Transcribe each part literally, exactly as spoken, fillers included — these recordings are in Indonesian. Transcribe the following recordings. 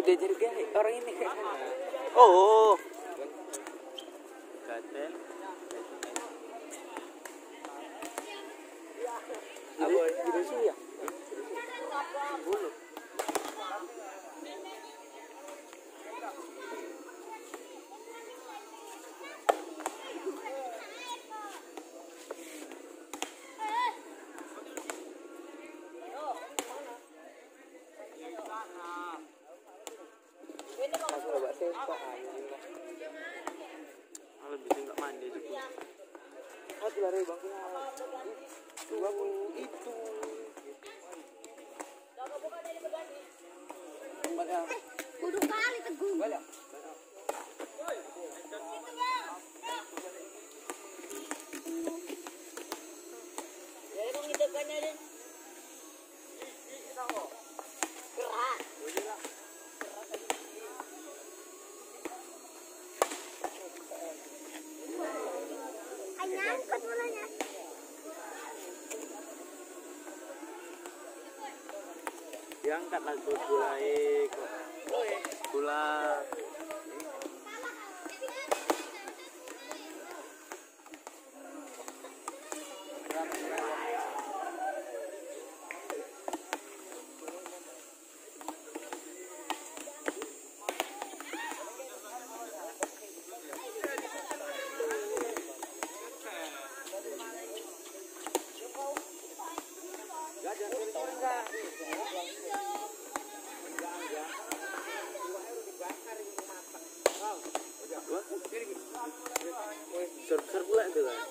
udah jadi gay orang ini. Oh. Gatel. Apa Hiroshi ya? Bulu. Langsung bawa sepak anjing. Kalau bisa nggak mandi juga. Aku lari bangkunya. Itu aku itu. Banyak. Kudu kali teguh. Banyak. Ya emang itu kan ada. Gerak. Hanya angkat bolanya. Diangkat lah tuh gulai kok. Gula. Ser-ser pula itu kan.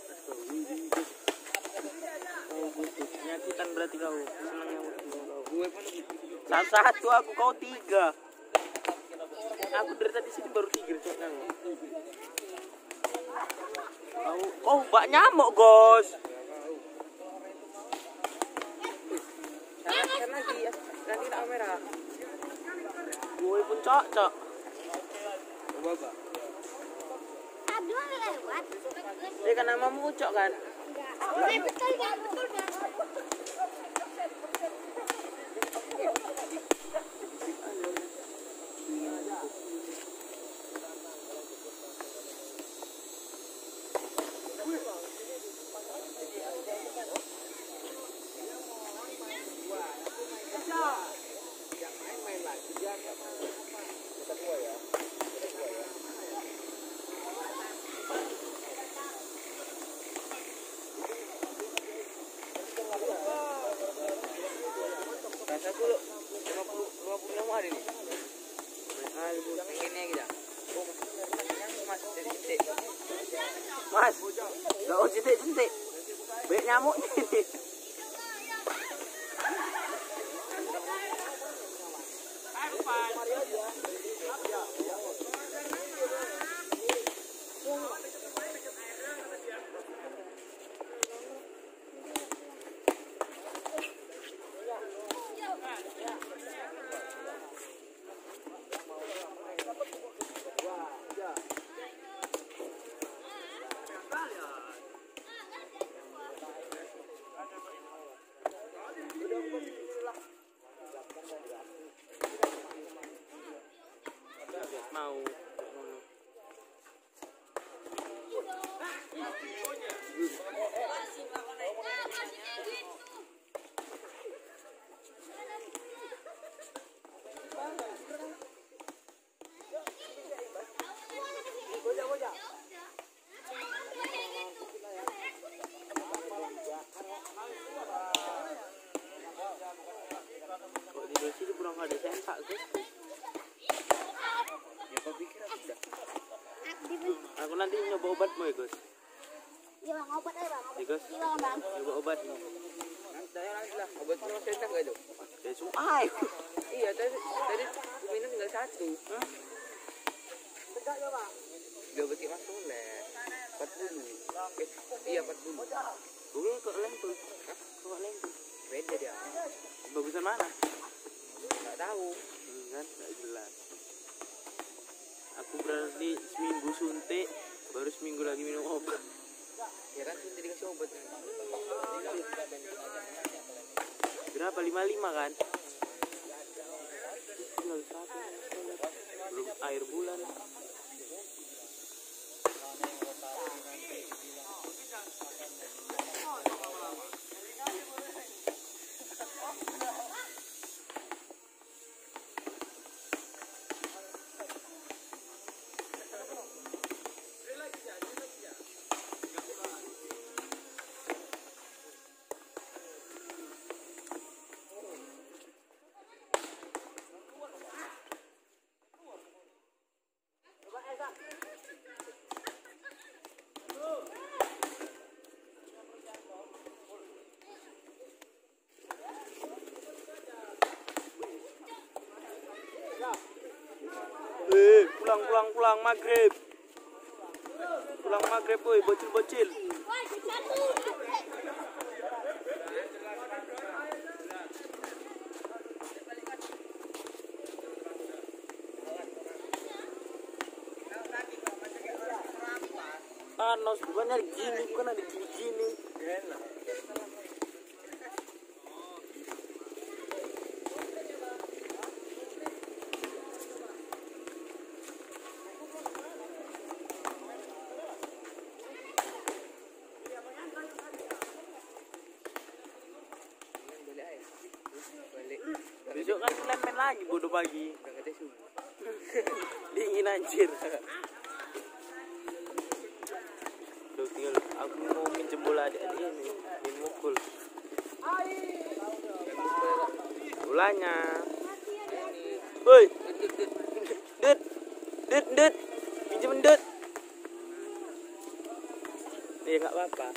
Nyakitan berarti kau. Senangnya kau. Gue pun Satu aku kau tiga. Aku dari tadi sini baru tiga soalnya. Kau oh bak nyamuk gos. salahkan lagi ya. Nanti tak merah. Gue pun cocok. Coba apa? Aduh, lewat. Dia kan namamu Ucok kan? Oh, betul kan, betul kan. Rasa aku lima puluh lima puluh enam hari nih. Ah, yang ini kita. Oh, mas, mas dari titik. Mas, gak usah cintik-cintik. Banyak nyamuk ini. Mau kok di sini kurang ada sempak guys. Ya kau pikir aku udah. Aku nanti nyoba obatmu ya guys. Iya bang, obat aja bang. Ya guys, Iya bang. nyoba obat nih. Nanti nanti lah. Obatnya masih entah nggak itu? Ya cuma Iya tadi tadi minum tinggal satu. Betul ya bang. Dia obatnya mas Soleh. Empat puluh. Eh, iya empat puluh. gue kok lentur. Kok lentur. Beda dia. Bagusan mana? Nggak tahu. Hmm, kan nggak jelas. Aku berarti seminggu suntik, baru seminggu lagi minum obat. Ya kan sudah dikasih obat. Berapa? lima puluh lima kan? Belum air bulan. Eh, pulang pulang pulang maghrib. Pulang maghrib, woi, bocil-bocil. Panas, bukannya gini, bukan ada gini-gini. Balik. Besok kan kalian main lagi bodoh pagi. Udah ada subuh. Dingin anjir. Duh, tinggal aku mau minjem bola adik-adik ini. Ini mukul. Bolanya. Woi. Dut. Dut, dut. Pinjem dut. Ya enggak apa-apa.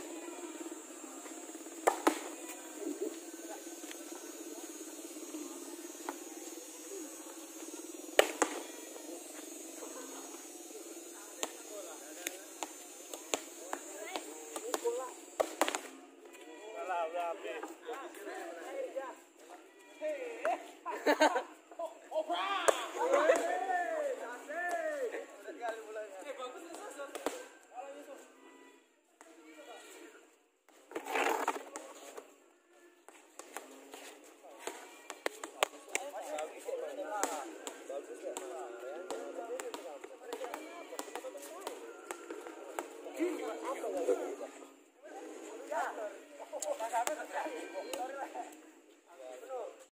Ha ha ha.